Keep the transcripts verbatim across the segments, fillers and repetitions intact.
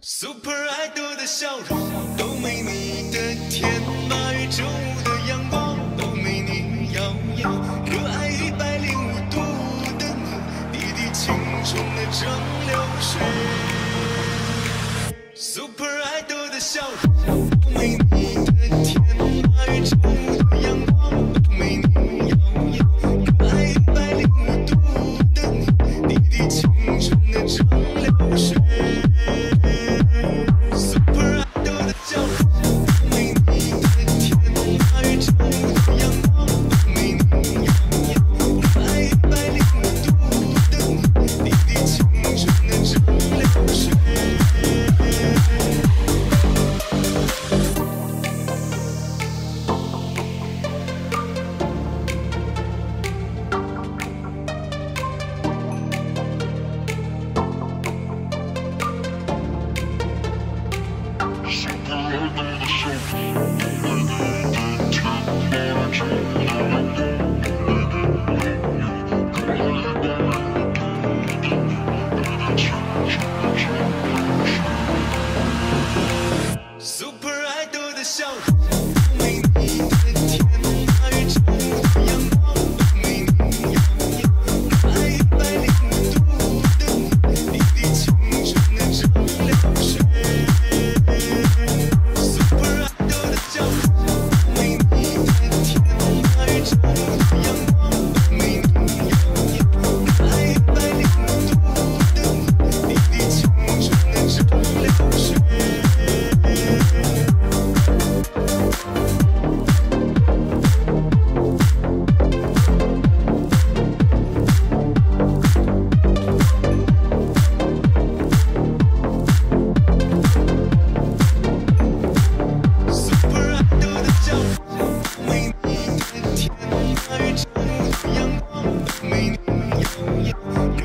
Super idol 的笑容都没你的甜，八月正午的阳光都没你耀眼，可爱一百零五度的你，滴滴青春的蒸馏水。Super idol 的笑容都没你的甜，八月正午的阳光都没你耀眼，可爱一百零五度的你，滴滴青春的蒸馏水。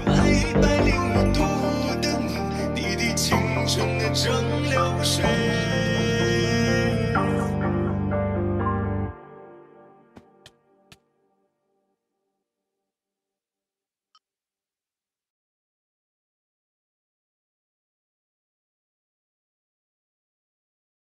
蒸馏水。